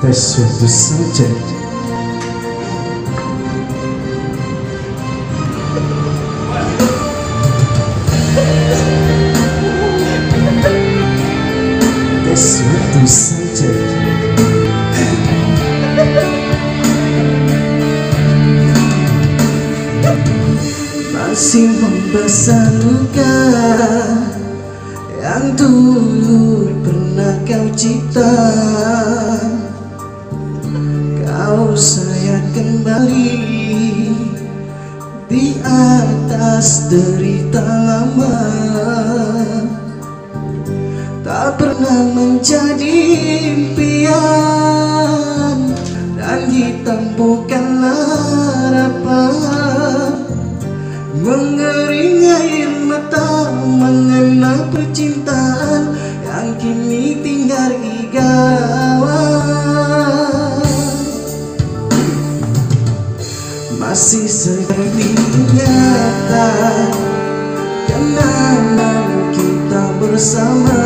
tes waktu saja. Tes waktu saja. Masih membasah luka yang dulu pernah kau cipta. Kau sayang kembali di atas derita lama. Tak pernah menjadi impian dan hitam bukanlah harapan. Mengering air mata mengenang percintaan yang kini tinggal igawan. Masih segar diingatan kenangan kita bersama.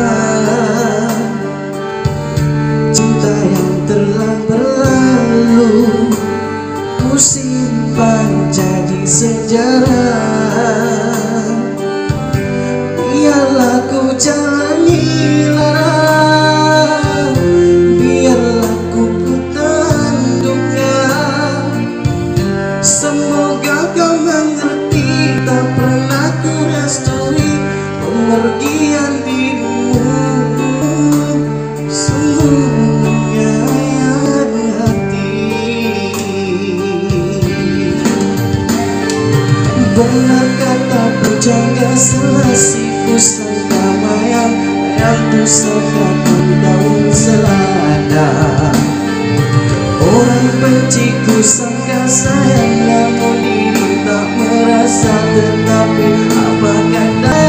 Cinta yang telah berlalu ku simpan jadi sejarah. Biarlah ku jalani lara, biarlah ku tanduknya. Semoga kau mengerti, tak pernah ku restui pemergian dirimu. Sungguh menyayat hati. Benar kata pujangga selasiku sangka bayang, bayangku sangka daun selada. Orang benciku sangka sayang, namun diri tak merasa. Tetapi apa kata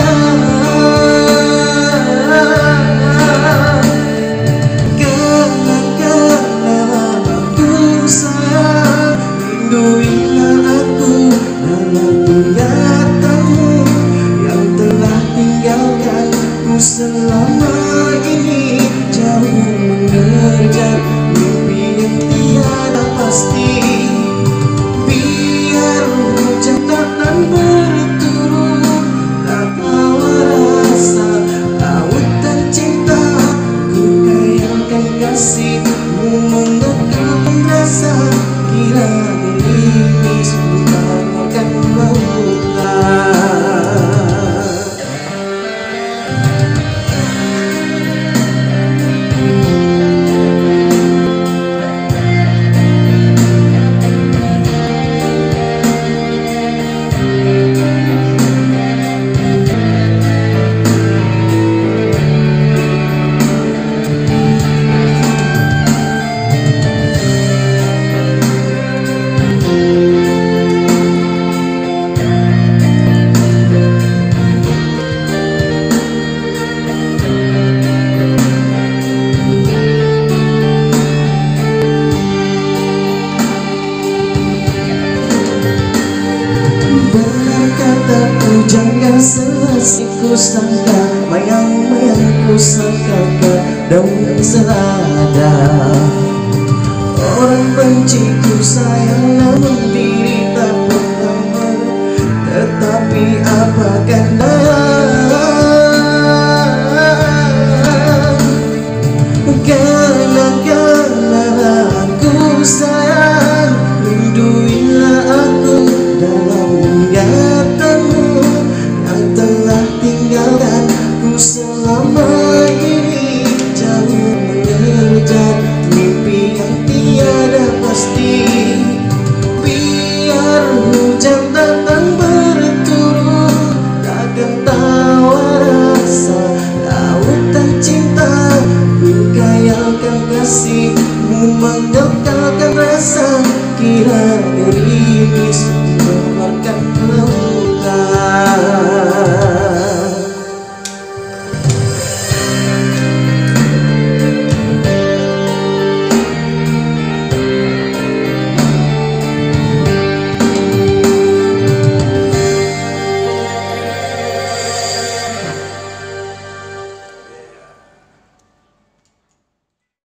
kenang-kenangan aku sayang. Rinduilah aku dalam ingatanmu yang telah tinggalkan ku selama ini. Jauh mengejar mimpi yang tiada pasti. Biar hujan datang berturut, tak bawa rasa lautan cinta. Ku kayangkan kasihmu mengekang rasa. Kira ini sebentar akan lautan. Pujangga selasiku sangka bayang-bayangku sangka daun selada. Orang benciku sayang, namun diri tak pernah. Tetapi apa kata